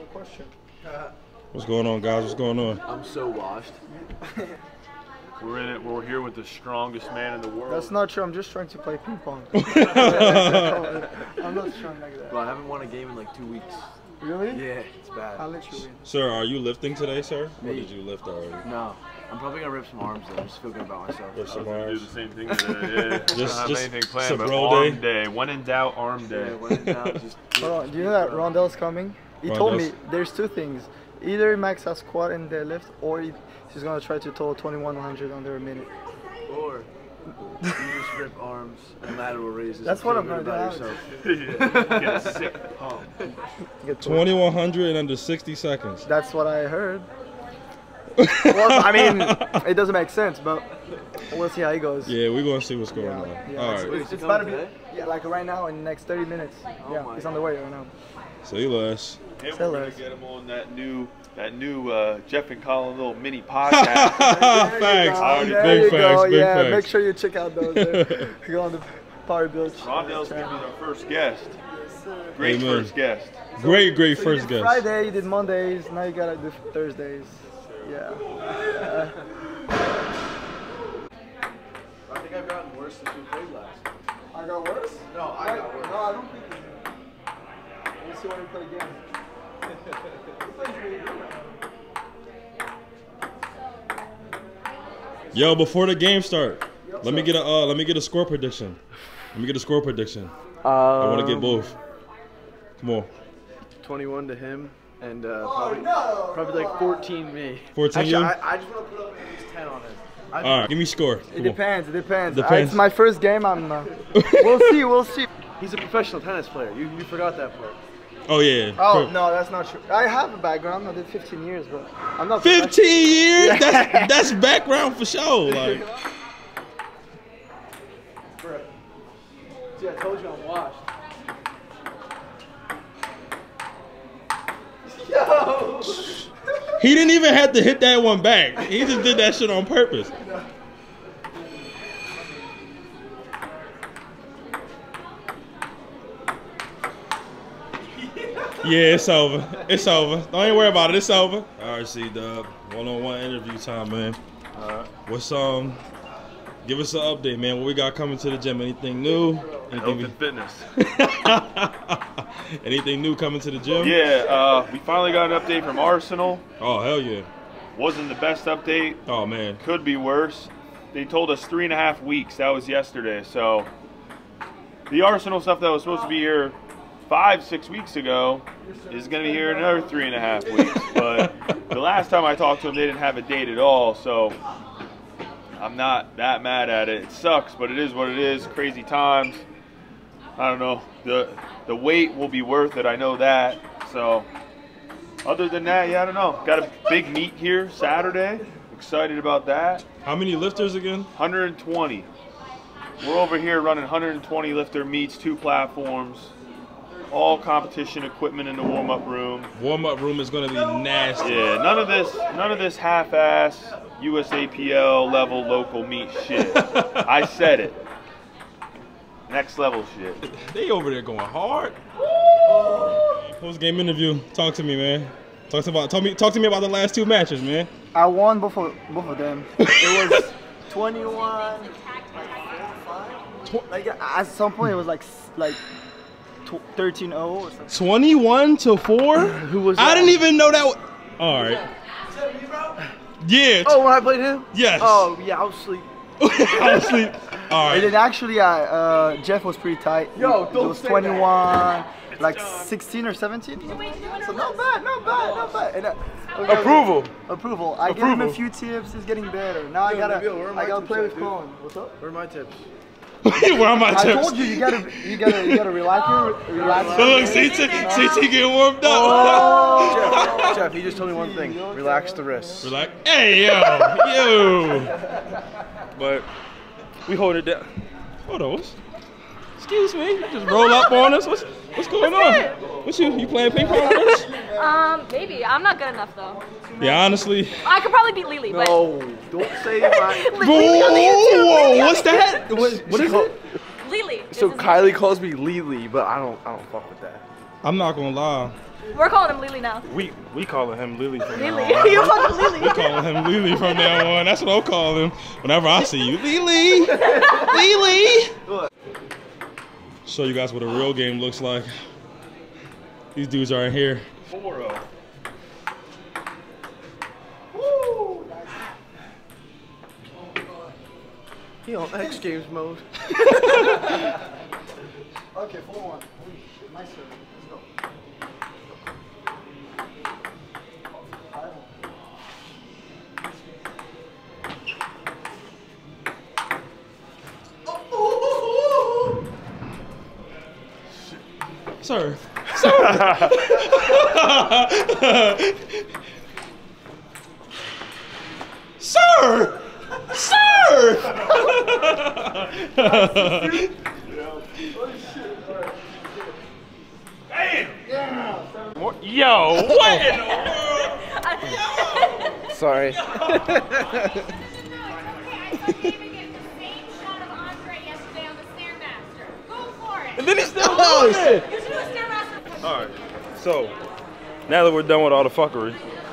question. What's going on, guys? What's going on? I'm so washed. We're in it. We're here with the strongest man in the world. That's not true. I'm just trying to play ping pong. I'm not strong like that. Well, I haven't won a game in like 2 weeks. Really? Yeah, it's bad. I'll let you win. Sir, are you lifting today, sir? Me? Or did you lift already? No, I'm probably gonna rip some arms though. I just feel good about myself. Rip I some was gonna do arms. the same thing today. Yeah. Just don't have anything planned, some but roll arm day. day. When in doubt, arm day. Yeah, when in doubt, just Hold on. Do you know that Rondell's coming? He told me Rondell's- there's two things. Either he max out squat and deadlift, or he's gonna try to total 2100 under a minute. or you just rip arms and lateral raises. That's and what feel I'm good gonna about do. yourself. Get a sick pump. Get to- 2100 in under 60 seconds. That's what I heard. Well, I mean, it doesn't make sense, but we'll see how he goes. Yeah, we're gonna see what's going on. Yeah, All it's- right. It's about to be, yeah, like right now in the next 30 minutes. Yeah, my he's on the way right now. See you, Les. And Still we're gonna is. get him on that new Jeff and Colin little mini podcast. Facts. already- There Big you facts, go. big Yeah, facts. make sure you check out those. Go on the Power Build. Rondell's gonna be our first guest. Great Amen. first guest. Great So you first did guest. Friday, you did Mondays, now you gotta do Thursdays. Yeah. I think I've gotten worse since we played last. I got worse? No, I got worse. No, I don't think you did. Let's see when we play again. Yo, before the game start, let me get a score prediction. Let me get a score prediction. I want to get both. Come on. 21 to him, and Oh, no! probably like 14 me. 14 Actually, you? I just want to put up at least 10 on him. All right, give me score. It Come on. depends, it depends. Depends. It's my first game, I'm we'll see. He's a professional tennis player. You forgot that part. Oh yeah. Oh, no, that's not true. I have a background, I did 15 years, but I'm not 15 years? That's background for sure. Like, See, I told you I'm washed. Yo! he didn't even have to hit that one back. He just did that shit on purpose. Yeah, it's over. It's over. Don't even worry about it. It's over. All right, C-Dub. One-on-one interview time, man. What's give us an update, man. What we got coming to the gym? Anything new? Health and fitness. Anything new coming to the gym? Yeah, we finally got an update from Arsenal. Oh, hell yeah. Wasn't the best update. Oh, man. Could be worse. They told us 3.5 weeks. That was yesterday. So the Arsenal stuff that was supposed to be here 5-6 weeks ago is going to be here in another 3.5 weeks. But the last time I talked to them, they didn't have a date at all. So I'm not that mad at it. It sucks, but it is what it is. Crazy times. I don't know. The wait will be worth it. I know that. So other than that, yeah, I don't know. Got a big meet here Saturday. Excited about that. How many lifters again? 120. We're over here running 120 lifter meets, 2 platforms, all competition equipment in the warm-up room. Warm-up room is going to be nasty. Yeah, none of this half-ass USAPL level local meet shit. I said it. Next level shit. They over there going hard. Post-game interview. Talk to me, man. Talk to me about the last 2 matches, man. I won both of them. It was 21, like at some point it was like 13-0 or something. 21-4. Who was I that? didn't even know that. All right. Yeah. Oh, when I played him? Yes. Oh, yeah, I was asleep. Honestly. All And right. then actually, Jeff was pretty tight. Yo, it don't was say 21, like 16 or 17. So not bad. And, Approval. I gave him a few tips. He's getting better. Now I gotta play with Colin. What's up? Where are my tips? Where are my I tips? told you you gotta relax. Look, CT getting warmed up. Oh. Jeff, he just told me one thing. Relax the wrists. Relax. Hey, yo. But we hold it down. Hold on. Excuse me. Just roll up on us. What's going on? What you playing ping pong with us? Maybe. I'm not good enough though. Yeah, honestly. I could probably beat Lily, but No, don't say that. Lily on the YouTube, Whoa, Lily on what's the that? What is it? Lily. So is his Kylie name. calls me Lily, but I don't fuck with that. I'm not gonna lie. We're calling him Lily now. We calling him Lily from now Lily. on. You call him Lily. We calling him Lily from now on. That's what I'll call him whenever I see you. Lily! Lily! Show you guys what a real game looks like. These dudes are in here. 4-0. He on X Games mode. Okay, 4-1. My serve. Let's go. Sir. Sir! Sir! Yo, what in the world? Sorry. And then he's still doing it. Alright, so now that we're done with all the fuckery,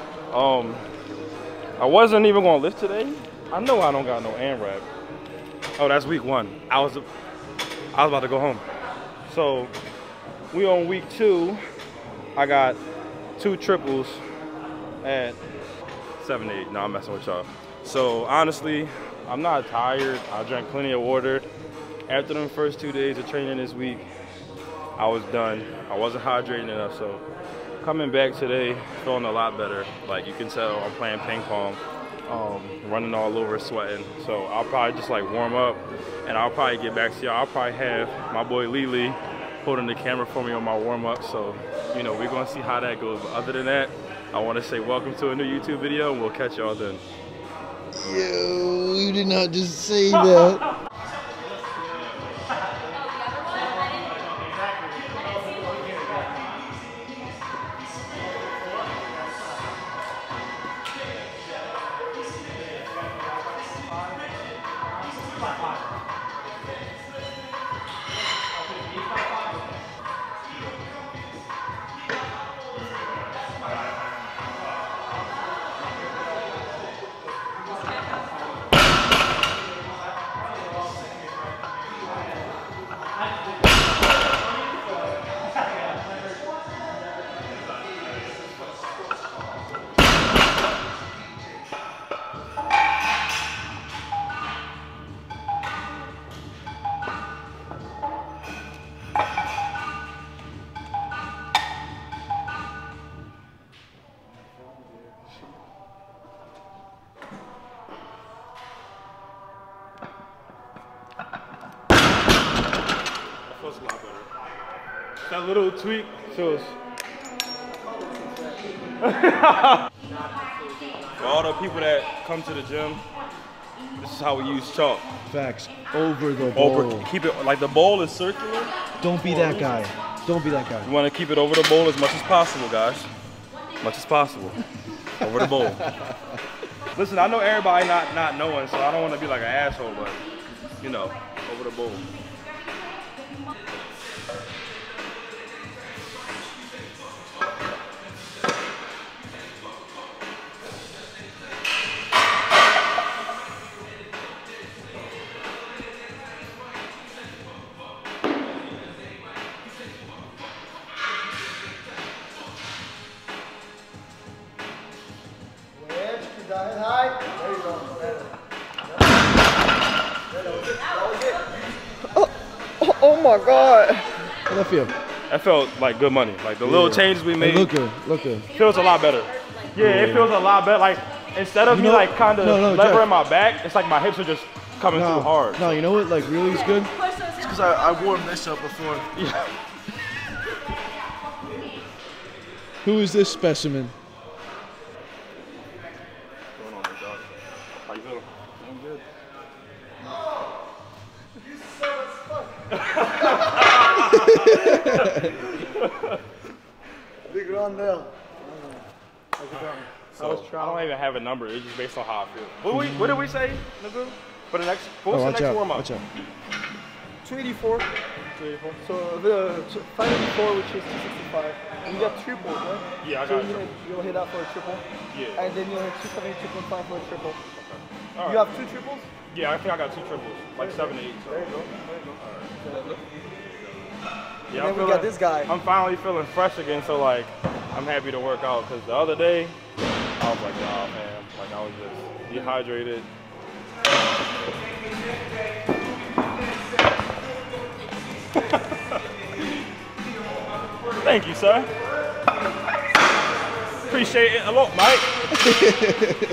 I wasn't even gonna lift today. I know I don't got no AMRAP. Oh, that's week 1. I was about to go home. So we on week 2. I got 2 triples at 7-8. No, I'm messing with y'all. So honestly, I'm not tired. I drank plenty of water. After them first 2 days of training this week, I was done. I wasn't hydrating enough, so coming back today, feeling a lot better. Like you can tell, I'm playing ping pong, running all over, sweating. So I'll probably just like warm up, and I'll probably get back to y'all. I'll probably have my boy Lily holding the camera for me on my warm up. So, you know, we're gonna see how that goes. But other than that, I want to say welcome to a new YouTube video, and we'll catch y'all then. Yo, you did not just say that. Feels a lot better. That little tweak feels. For all the people that come to the gym, this is how we use chalk. Facts. Over the bowl. Keep it like the bowl is circular. Don't be that guy. Don't be that guy. You want to keep it over the bowl as much as possible, guys. As much as possible. Over the bowl. Listen, I know everybody not knowing, so I don't want to be like an asshole, but you know, over the bowl. Oh my God. How'd that feel? That felt like good money. Like the little changes we made. Look good. Look good. Feels a lot better. Yeah, it feels a lot better. Like instead of me like kind of levering my back, it's like my hips are just coming too hard. No, you know what? Like really is good. It's because I warmed this up before. Yeah. Who is this specimen? What's going on, big dog? How you feeling? I'm good. Big Rondell. So, I don't even have a number. It's just based on how I feel. What did we say, Nagu? For the next, what's the next warm up? Watch out. 284. 284. So the 584, which is 265. You got triples, right? Yeah, I so got it. You'll hit out for a triple. Yeah. And then you'll hit 270, 2.5 for a triple. Okay. All right. You have 2 triples? Yeah, I think I got 2 triples, like 7 to 8. So. There you go. There you go. All right. Yeah, and then we got this guy. I'm finally feeling fresh again, so like I'm happy to work out because the other day I was like, oh man, like I was just dehydrated. Thank you, sir. Appreciate it a lot, Mike.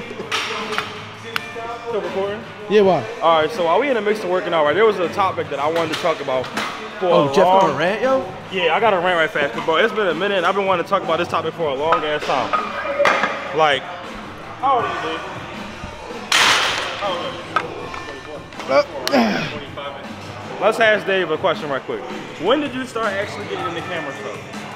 Still recording? Yeah, why? All right, so while we in the mix of working out, right, there was a topic that I wanted to talk about. Oh, Jeff on a rant, yo? Yeah, I got to rant right fast, but bro, it's been a minute and I've been wanting to talk about this topic for a long ass time. Like, how old are you, dude? How old are you? 25. Let's ask Dave a question right quick. When did you start actually getting into camera stuff?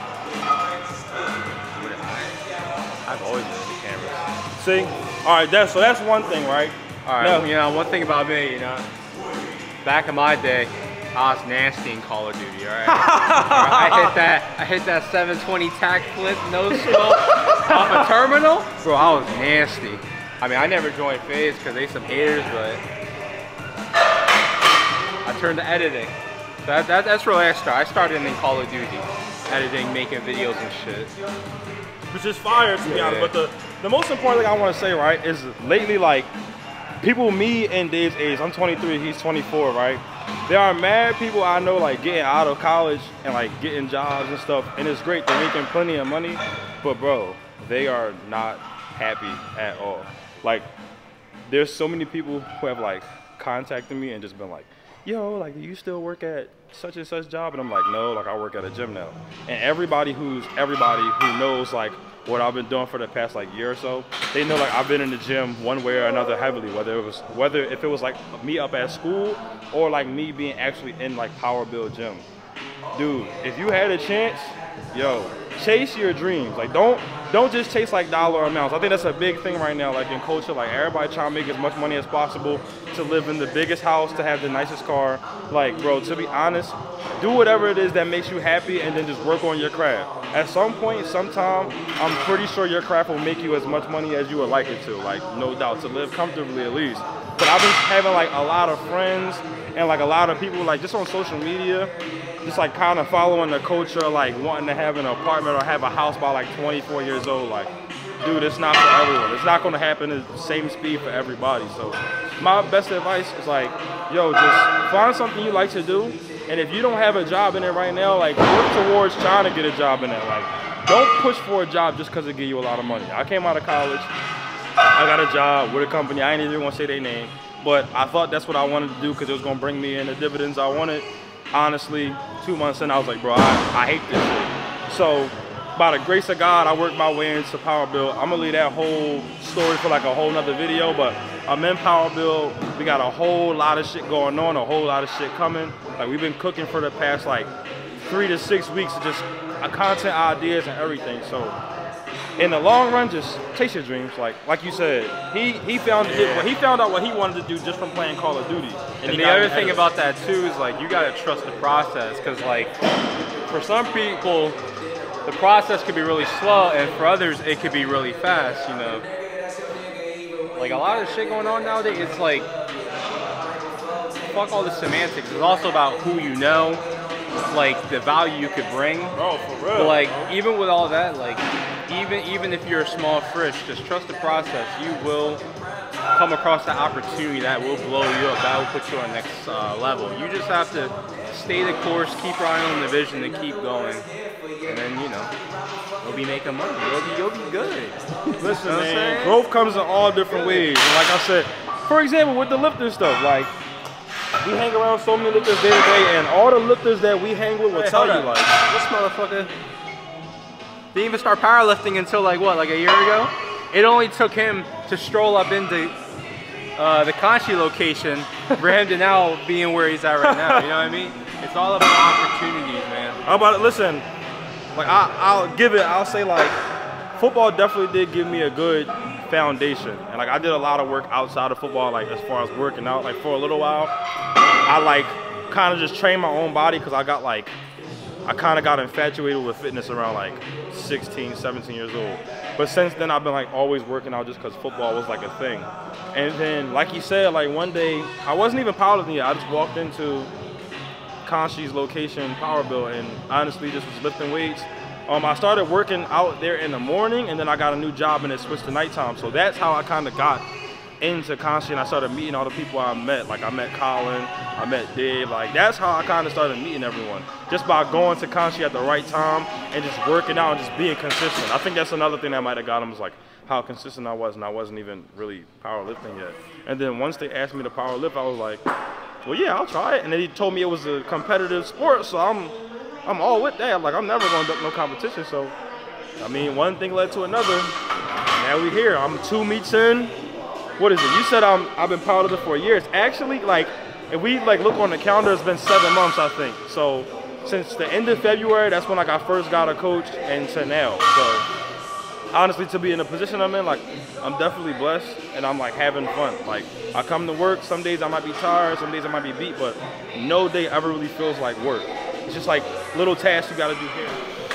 I've always been into cameras. See? All right, that's one thing, right? All right, now, you know, one thing about me, you know, back in my day, I was nasty in Call of Duty, all right? I hit that 720 tack flip, no scope, off a terminal. Bro, I was nasty. I mean, I never joined FaZe because they some haters, but I turned to editing. That's really where I started in Call of Duty. Editing, making videos and shit. Which is fire, to be honest. But the most important thing I want to say, right, is lately, like, people, me and Dave's age, I'm 23, he's 24, right? There are mad people I know, like, getting out of college and, like, getting jobs and stuff, and it's great. They're making plenty of money, but, bro, they are not happy at all. Like, there's so many people who have, like, contacted me and just been like, yo, like, do you still work at such and such job? And I'm like, no, like, I work at a gym now. And everybody who knows, like, what I've been doing for the past, like, year or so, they know, like, I've been in the gym one way or another heavily, if it was like me up at school or like me being actually in like Power Build gym. Dude, if you had a chance, yo, chase your dreams. Like, don't just chase like dollar amounts. I think that's a big thing right now, like in culture, like everybody trying to make as much money as possible, to live in the biggest house, to have the nicest car. Like, bro, to be honest, do whatever it is that makes you happy and then just work on your craft. At some point, sometime, I'm pretty sure your craft will make you as much money as you would like it to, like, no doubt, to live comfortably at least. But I've been having like a lot of friends and like a lot of people, like, just on social media, just like kind of following the culture, like wanting to have an apartment or have a house by like 24 years old. Like, dude, it's not for everyone. It's not going to happen at the same speed for everybody. So my best advice is like, yo, just find something you like to do. And if you don't have a job in it right now, like, work towards trying to get a job in it. Like, don't push for a job just because it give you a lot of money. I came out of college, I got a job with a company. I ain't even going to say their name, but I thought that's what I wanted to do because it was going to bring me in the dividends I wanted. Honestly, 2 months in, I was like, bro, I hate this shit. So, by the grace of God, I worked my way into Power Build. I'm gonna leave that whole story for like a whole nother video, but I'm in Power Build. We got a whole lot of shit going on, a whole lot of shit coming. Like, we've been cooking for the past like 3 to 6 weeks, just content ideas and everything. So, in the long run, just chase your dreams. Like you said, he found out what he wanted to do just from playing Call of Duty. And the other thing about that too is, like, you gotta trust the process, because like for some people the process could be really slow, and for others it could be really fast. You know, like a lot of the shit going on nowadays, it's like, fuck all the semantics. It's also about who you know, like the value you could bring. Bro, for real. But like, even with all that, like, even if you're a small fish, just trust the process. You will come across that opportunity that will blow you up, that will put you on the next level. You just have to stay the course, keep your eye on the vision, and keep going. And then, you know, you'll be making money. You'll be good. Listen, you know, man, growth comes in all different ways. And like I said, for example, with the lifting stuff, like, we hang around so many lifters day to day, and all the lifters that we hang with will tell you, like, this motherfucker didn't even start powerlifting until like what, like a year ago? It only took him to stroll up into the Conchi location for him to now being where he's at right now. You know what I mean? It's all about opportunities, man. How about it? Listen, like, I'll say, like, football definitely did give me a good foundation. And like, I did a lot of work outside of football, like as far as working out. Like, for a little while, I like kind of just trained my own body because I got like I kind of got infatuated with fitness around like 16, 17 years old. But since then, I've been like always working out just because football was like a thing. And then, like you said, like one day, I wasn't even powerlifting yet. I just walked into Conshy's location, Power Bill, and honestly just was lifting weights. I started working out there in the morning, and then I got a new job and it switched to nighttime. So that's how I kind of got into Conshy, and I started meeting all the people I met. Like I met Colin, I met Dave. Like that's how I kind of started meeting everyone, just by going to Conshy at the right time and just working out and just being consistent. I think that's another thing that might have got them, was like how consistent I was, and I wasn't even really powerlifting yet. And then once they asked me to powerlift, I was like, well, yeah, I'll try it. And then he told me it was a competitive sport, so I'm all with that. Like I'm never going to duck no competition. So I mean, one thing led to another. Now we here. I'm 2 meets in. What is it? You said I've been powerlifting for a year. It's actually like, if we like look on the calendar, it's been 7 months, I think. So since the end of February, that's when like I first got a coach, and to now. So honestly, to be in the position I'm in, like I'm definitely blessed, and I'm like having fun. Like I come to work, some days I might be tired, some days I might be beat, but no day ever really feels like work. It's just like little tasks you gotta do here.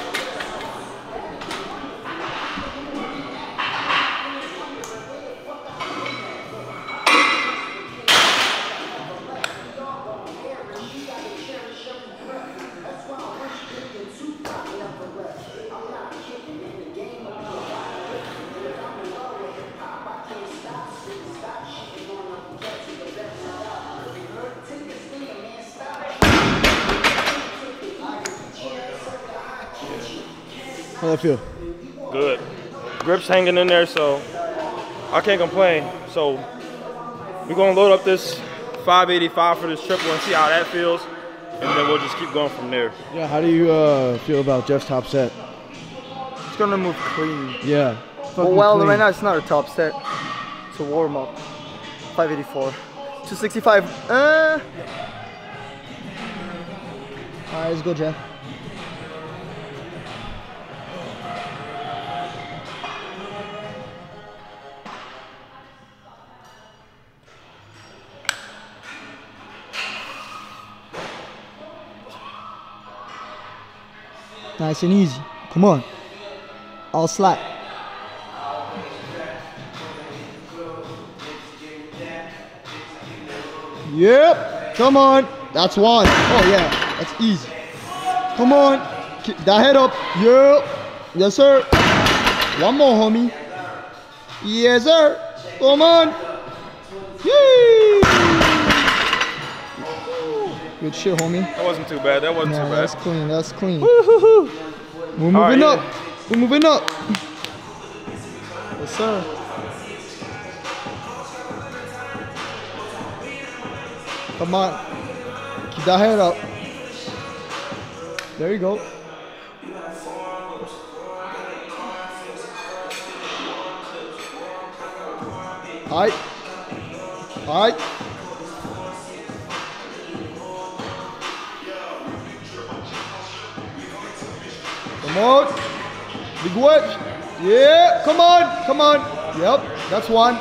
How'd that feel? Good. Grip's hanging in there, so I can't complain. So we're gonna load up this 585 for this triple and see how that feels, and then we'll just keep going from there. Yeah, how do you feel about Jeff's top set? It's gonna move clean. Yeah. Well, right now it's not a top set. It's a warm up. 584. 265. Alright, let's go, Jeff. Nice and easy. Come on. All slack. Yep. Come on. That's one. Oh, yeah. That's easy. Come on. Keep that head up. Yep. Yes, sir. One more, homie. Yes, sir. Come on. Yee. Good shit, homie. That wasn't too bad. That wasn't too bad. That's clean. That's clean. Woo-hoo-hoo. We're moving up. We're moving up. Yes, sir. Come on. Keep that head up. There you go. All right. All right. Come on. Big wedge. Yeah. Come on. Come on. Yep. That's one.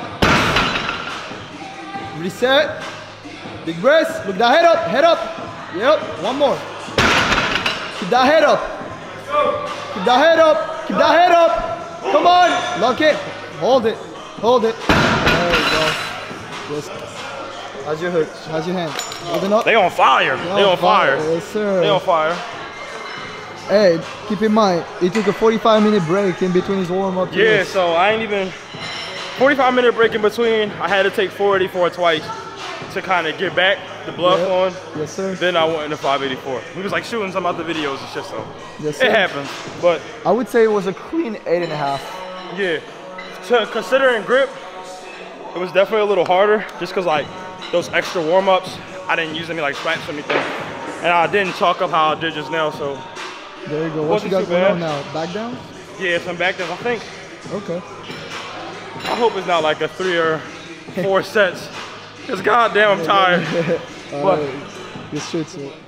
Reset. Big breath. Look that head up. Head up. Yep. One more. Keep that head up. Keep that head up. Keep that head up. Come on. Lock it. Hold it. Hold it. There you go. Yes. How's your hook? How's your hand? Holding up. They on fire. They on fire. Yes, sir. They on fire. Hey, keep in mind, he took a 45-minute break in between his warm-up. Yeah, so I ain't even 45-minute break in between. I had to take 484 twice to kind of get back the blood flowing. Yes, sir. Then I went into 584. We was like shooting some other videos and shit, so yes, sir. It happens. But I would say it was a clean 8.5. yeah, considering grip, it was definitely a little harder just because like those extra warm-ups, I didn't use any like straps or anything, and I didn't chalk up how I did just now. So there you go. What you got going on now? Back down? Yeah, some back downs, I think. Okay. I hope it's not like a 3 or 4 sets. Cause goddamn I'm tired. But get straight to it.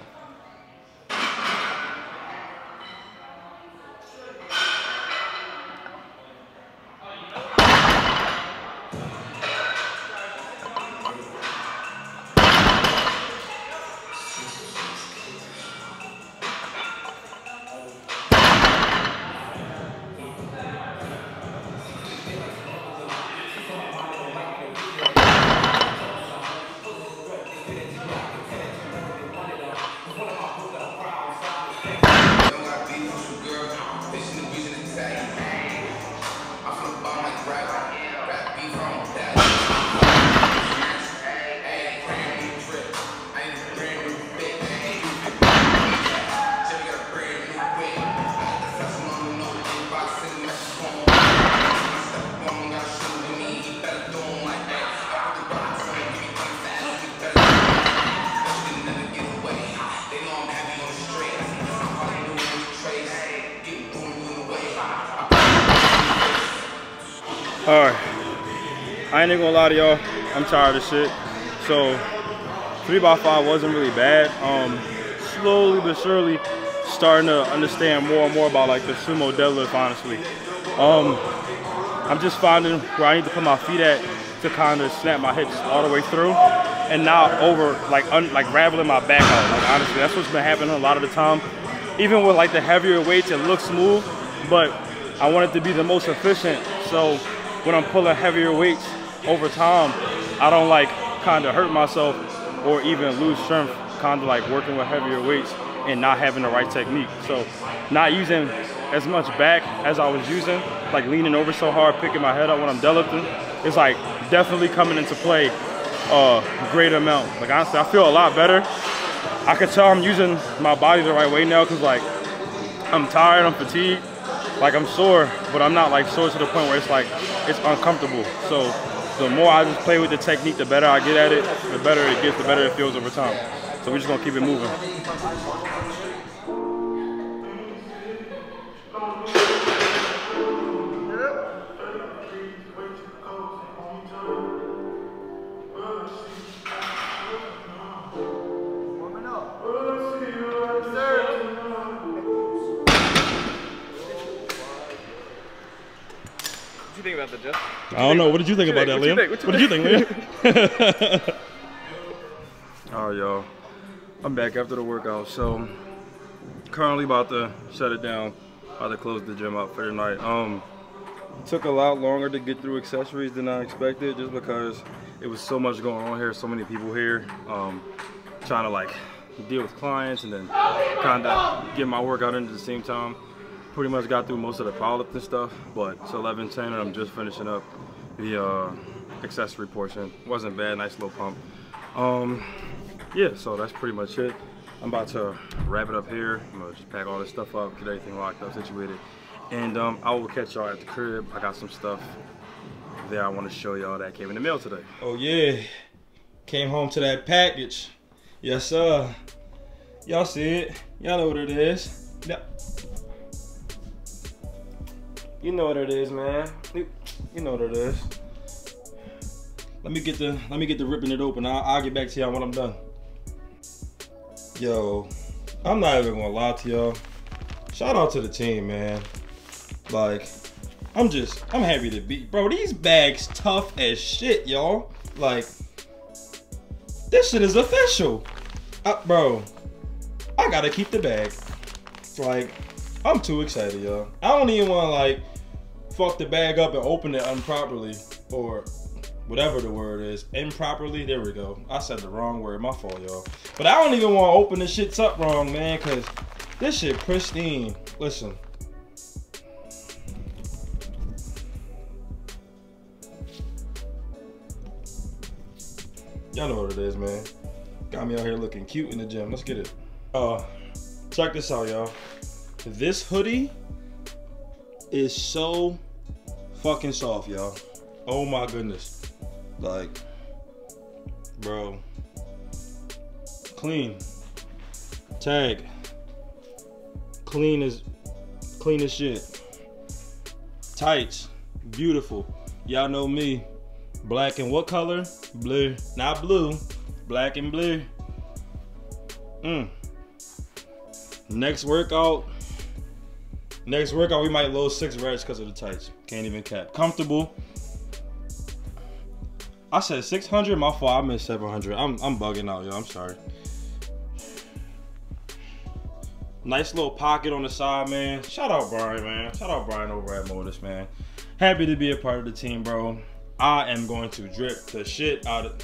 Alright, I ain't even gonna lie to y'all, I'm tired of shit. So 3x5 wasn't really bad. Slowly but surely starting to understand more and more about like the sumo deadlift, honestly. I'm just finding where I need to put my feet at to kind of snap my hips all the way through and not over like raveling my back out. Like honestly, that's what's been happening a lot of the time. Even with like the heavier weights, it looks smooth, but I want it to be the most efficient. So when I'm pulling heavier weights over time, I don't like kind of hurt myself or even lose strength, kind of like working with heavier weights and not having the right technique. So not using as much back as I was using, like leaning over so hard, picking my head up when I'm deadlifting, it's like definitely coming into play a great amount. Like honestly, I feel a lot better. I can tell I'm using my body the right way now because like I'm tired, I'm fatigued, like I'm sore, but I'm not like sore to the point where it's like it's uncomfortable. So the more I just play with the technique, the better I get at it, the better it gets, the better it feels over time. So we're just gonna keep it moving. What do you think about that, Jeff? I don't know. What did you think about that, Liam? What did you think, Liam? All right, y'all. I'm back after the workout. So currently about to shut it down. About to close the gym up for the night. Took a lot longer to get through accessories than I expected, just because it was so much going on here, so many people here, trying to like deal with clients and then kind of get my workout in at the same time. Pretty much got through most of the powerlifting stuff, but it's 11:10 and I'm just finishing up the accessory portion. Wasn't bad, nice little pump. Yeah, so that's pretty much it. I'm about to wrap it up here. I'm gonna just pack all this stuff up, get everything locked up, situated, and I will catch y'all at the crib. I got some stuff there I want to show y'all that came in the mail today. Oh yeah, came home to that package. Yes sir. Y'all see it? Y'all know what it is. Yep. You know what it is, man. You know what it is. Let me get the ripping it open. I'll get back to y'all when I'm done. Yo, I'm not even gonna lie to y'all. Shout out to the team, man. Like, I'm happy to be, bro. These bags tough as shit, y'all. Like, this shit is official, bro. I gotta keep the bag. Like, I'm too excited, y'all. I don't even want to like fuck the bag up and open it improperly or whatever the word is. Improperly, there we go. I said the wrong word, my fault, y'all. But I don't even want to open this shit up wrong, man, because this shit pristine. Listen. Y'all know what it is, man. Got me out here looking cute in the gym. Let's get it. Check this out, y'all. This hoodie is so fucking soft, y'all. Oh my goodness. Like, bro. Clean. Tag. Clean as shit. Tights. Beautiful. Y'all know me. Black and what color? Blue. Not blue. Black and blue. Next workout, we might load 6 reps because of the tights. Can't even cap. Comfortable. I said 600. My fault. I meant 700. I'm bugging out, yo. I'm sorry. Nice little pocket on the side, man. Shout out Brian, man. Shout out Brian over at Modus, man. Happy to be a part of the team, bro. I am going to drip the shit out of.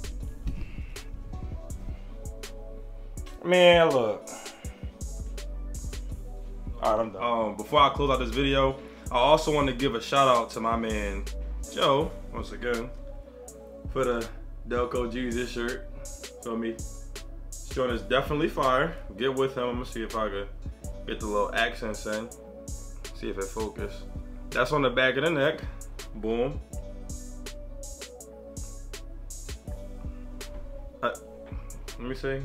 Man, look. All right, I'm done. Before I close out this video, I also want to give a shout out to my man Joe once again for the Delco Jesus shirt. Feel me? This joint is definitely fire. Get with him. I'm gonna see if I could get the little accents in. See if it focus. That's on the back of the neck. Boom. Let me see.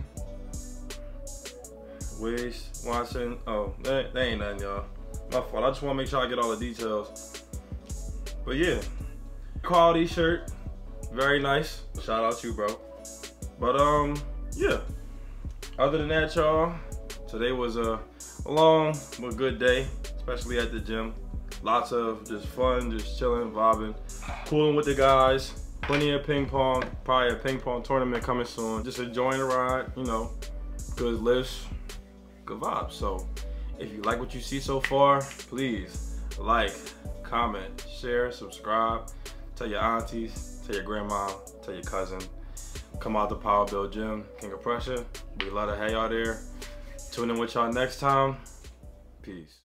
Waist, Watson. Oh, that ain't nothing, y'all. My fault. I just want to make sure I get all the details. But yeah, quality shirt, very nice. Shout out to you, bro. But yeah. Other than that, y'all, today was a long but good day, especially at the gym. Lots of just fun, just chilling, vibing, cooling with the guys. Plenty of ping pong, probably a ping pong tournament coming soon. Just enjoying the ride, you know, good lifts, good vibes. So if you like what you see so far, please like, comment, share, subscribe. Tell your aunties, tell your grandma, tell your cousin. Come out to Power Build Gym, King of Pressure. We love to have y'all there. Tune in with y'all next time. Peace.